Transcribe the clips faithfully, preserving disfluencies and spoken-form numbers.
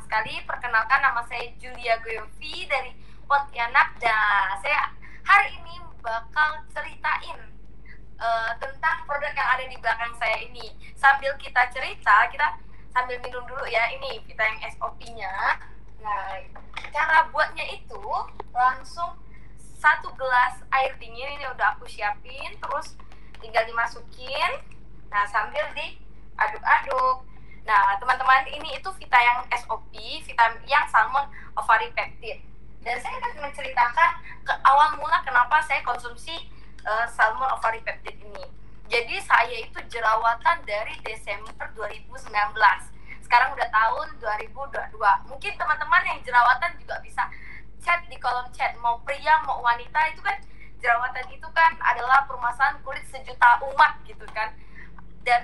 sekali, perkenalkan nama saya Julia Goyovi dari Pontianak. Dan saya hari ini bakal ceritain uh, tentang produk yang ada di belakang saya ini. Sambil kita cerita, kita sambil minum dulu ya. Ini kita yang S O P-nya. Nah, cara buatnya itu langsung satu gelas air dingin ini udah aku siapin, terus tinggal dimasukin. Nah, sambil diaduk-aduk. Nah, teman-teman, ini itu Vita yang S O P, vitamin yang salmon ovari peptide. Dan saya akan menceritakan ke awal mula kenapa saya konsumsi uh, salmon ovari peptide ini. Jadi saya itu jerawatan dari Desember dua ribu sembilan belas. Sekarang udah tahun dua ribu dua puluh dua. Mungkin teman-teman yang jerawatan juga bisa chat di kolom chat, mau pria mau wanita. Itu kan jerawatan itu kan adalah permasalahan kulit sejuta umat gitu kan. Dan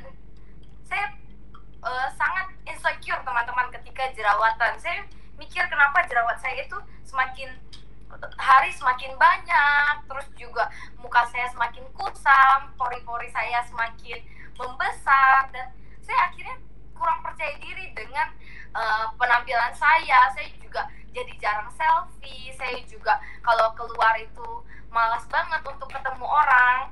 saya uh, sangat insecure teman-teman ketika jerawatan. Saya mikir kenapa jerawat saya itu semakin hari semakin banyak, terus juga muka saya semakin kusam, pori-pori saya semakin membesar, dan saya akhirnya kurang percaya diri dengan uh, penampilan saya. Saya juga jadi jarang selfie, saya juga kalau keluar itu malas banget untuk ketemu orang.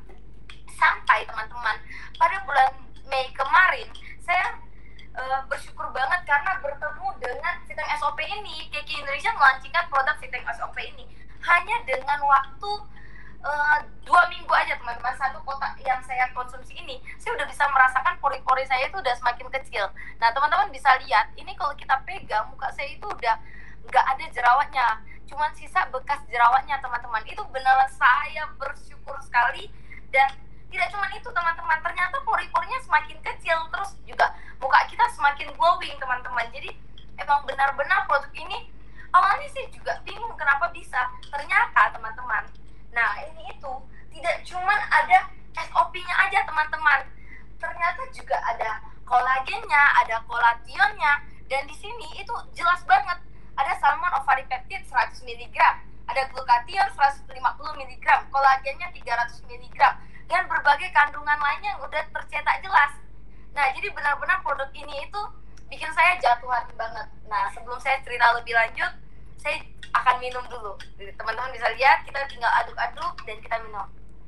Sampai teman-teman, pada bulan Mei kemarin saya uh, bersyukur banget karena bertemu dengan Vita S O P ini. Keki Indonesia melancarkan produk Vita S O P ini hanya dengan waktu uh, dua minggu aja teman-teman. Satu kotak yang saya konsumsi ini, saya udah bisa merasakan pori-pori saya itu udah semakin kecil. Nah, teman-teman bisa lihat, ini kalau kita pegang, muka saya itu udah nggak ada jerawatnya, cuman sisa bekas jerawatnya teman-teman. Itu beneran saya bersyukur sekali. Dan tidak cuma itu teman-teman, ternyata pori-porinya semakin kecil, terus juga muka kita semakin glowing teman-teman. Jadi emang benar-benar produk ini awalnya sih juga bingung kenapa bisa, ternyata teman-teman. Nah, ini itu tidak cuma ada S O P-nya aja teman-teman, ternyata juga ada kolagennya, ada kolationnya, dan di sini itu jelas banget. Ada salmon ovari peptide seratus miligram, ada glutathione seratus lima puluh miligram, kolagennya tiga ratus miligram, dan berbagai kandungan lainnya yang udah tercetak jelas. Nah, jadi benar-benar produk ini itu bikin saya jatuh hati banget. Nah, sebelum saya cerita lebih lanjut, saya akan minum dulu. Teman-teman bisa lihat, kita tinggal aduk-aduk dan kita minum.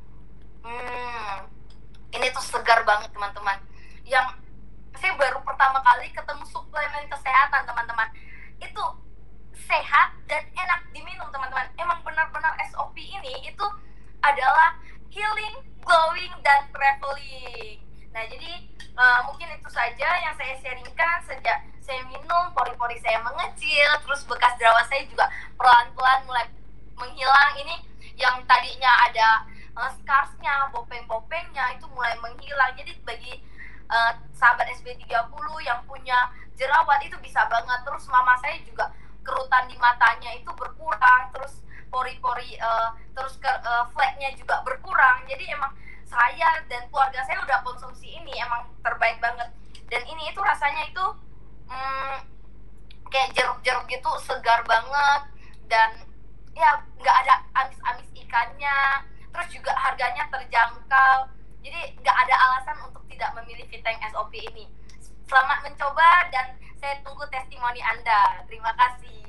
Hmm, ini tuh segar banget teman-teman. Yang saya baru pertama kali ketemu suplemen kesehatan teman-teman. Itu sehat dan enak diminum teman-teman. Emang benar-benar S O P ini itu adalah healing, glowing, dan traveling. Nah, jadi uh, mungkin itu saja yang saya sharingkan. Sejak saya minum, pori-pori saya mengecil, terus bekas jerawat saya juga pelan-pelan mulai menghilang. Ini yang tadinya ada uh, scarsnya, bopeng-bopengnya itu mulai menghilang. Jadi bagi uh, sahabat S B tiga puluh yang punya jerawat itu bisa banget. Terus mama saya juga kerutan di matanya itu berkurang, terus pori-pori uh, terus ke uh, fleknya juga berkurang. Jadi emang saya dan keluarga saya udah konsumsi ini, emang terbaik banget. Dan ini itu rasanya itu hmm, kayak jeruk-jeruk gitu, segar banget, dan ya nggak ada amis-amis ikannya. Terus juga harganya terjangkau, jadi nggak ada alasan untuk tidak memilih Vita S O P ini. Selamat mencoba dan saya tunggu testimoni Anda. Terima kasih.